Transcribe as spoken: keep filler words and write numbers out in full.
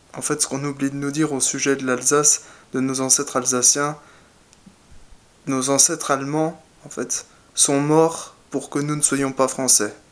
En fait, ce qu'on oublie de nous dire au sujet de l'Alsace, de nos ancêtres alsaciens, nos ancêtres allemands, en fait, sont morts pour que nous ne soyons pas français.